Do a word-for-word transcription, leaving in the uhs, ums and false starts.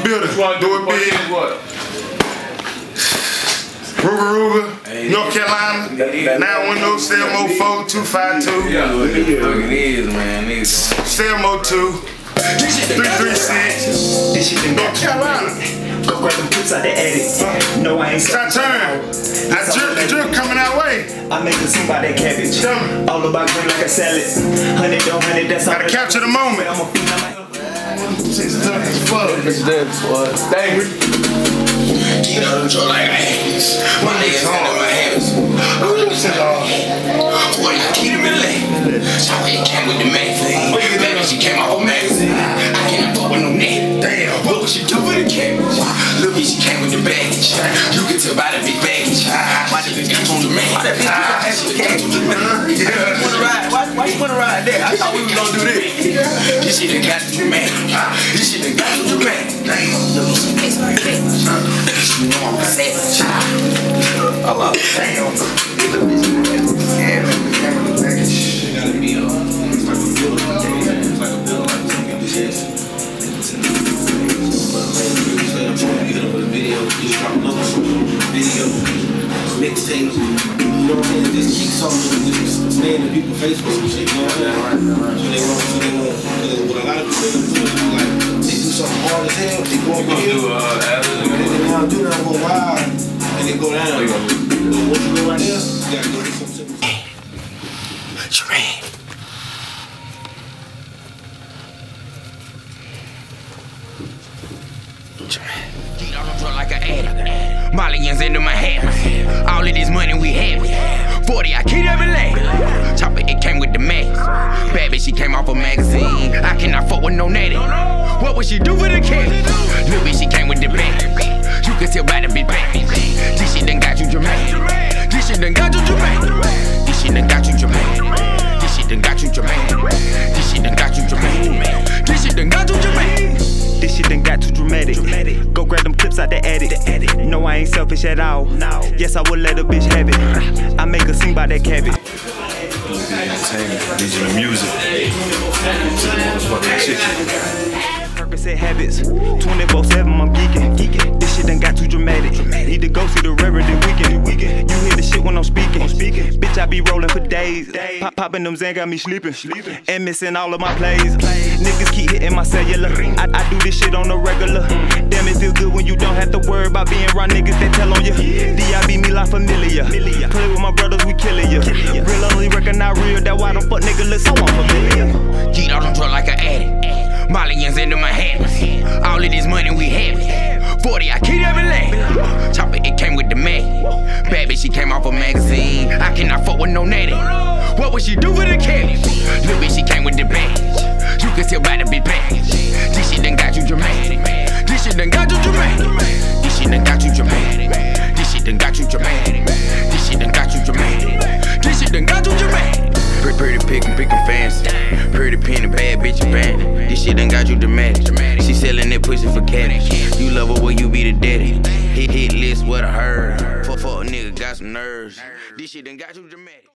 the building. Do it big. What? Ruga, Ruga, North Carolina. nine one zero, seven oh four, two five two. Yeah, look at it fucking is, man. seven oh two, three three six. North Carolina. Go grab them clips out the attic. No, I ain't it's our turn. I drip, the drip coming our way. I make a scene by that cabbage. All about green like a salad. Honey, don't honey, that's all. Gotta capture the moment. I'm a female like It's tough as fuck. It's dead, boy. Thank you. You know them draw like hands. My niggas under my hands. Boy, I keep them in lane. So it came with the magazine. Baby, she came off a magazine. I can't fuck with no net. Damn, what was she do for the cabbage? Look, she came with the baggage. You can tell by the big baggage. Why the bitch got on the man? Why that bitch got on the man? Yeah. Wanna ride? Why, why you wanna ride there? I thought we was gonna do this. This shit done got to the man. This shit done got to the man. Damn, look, she makes my face. You know I'm a savage. I love it. Damn. You gotta be a, it's like a building. It's like a building. Like something like this. You hit up with a video, just drop notes, video, mixtapes. You know what I'm saying? Just keep something, just stay in the people's Facebook and shit. You know what I'm saying? So they want, so they want, because what a lot of people do is like, they do something hard as hell, they go over here, and then they don't do that for a while, and they go down. So once you go right there, you gotta go do something. Hey, Jermaine. Get on the truck like an addict. Mollyans into my hand. All of this money we have. forty, I keep every leg. Chopper, it came with the max. Bad bitch, she came off a magazine. I cannot fuck with no natty. What would she do with a kid? Little bitch, she came with the bag. You can tell by the big bag. This shit done got you Jermaine. This shit done got you Jermaine. This shit done got you Jermaine. This shit done got you Jermaine. This shit done got you Jermaine. This shit done got you Jermaine. this shit done got too dramatic. dramatic. Go grab them clips out the attic. the attic. No, I ain't selfish at all. No. Yes, I would let a bitch have it. I make a scene by that cabbage. Entertainment, digital music. Motherfucking chicken. Percocet habits, twenty-four seven, I'm geeking. geeking. This shit done got too dramatic. dramatic. Need to go see the Reverend this weekend. weekend. You hear the shit when I'm speaking. I'm speaking. Bitch, I be rolling for days. days. Pop popping them Zan got me sleeping. sleeping. And missing all of my plays. plays. Niggas keep hitting my cellular. I, I do this shit on the regular. Mm. Damn, it feel good when you don't have to worry about being around niggas that tell on you. Yeah. D I B me like familiar. familiar. Play with my brothers, we killing you. Killing ya. Real only recognize real. That why them fuck niggas look so unfamiliar. Get out on truck like an addict. Mollyans into my hand. All of this money we have. forty, I keep every leg. Chopper, it came with the mag. Bad bitch, she came off a magazine. I cannot fuck with no natty. What would she do for the cabbage? Little bitch, she came with the badge. You can tell by the big badge. This shit done got you dramatic. This shit done got you dramatic. This shit done got you dramatic. This shit done got you dramatic. This shit done got you dramatic. This shit done got you dramatic. Pretty, pretty pick and pickin' fancy. Pretty penny, bad bitch, bad. This shit done got you dramatic. She sellin' that pussy for cash. You love her, well, you be the daddy. Hit, hit list, what I heard. Fuck, fuck, nigga, got some nerves. This shit done got you dramatic.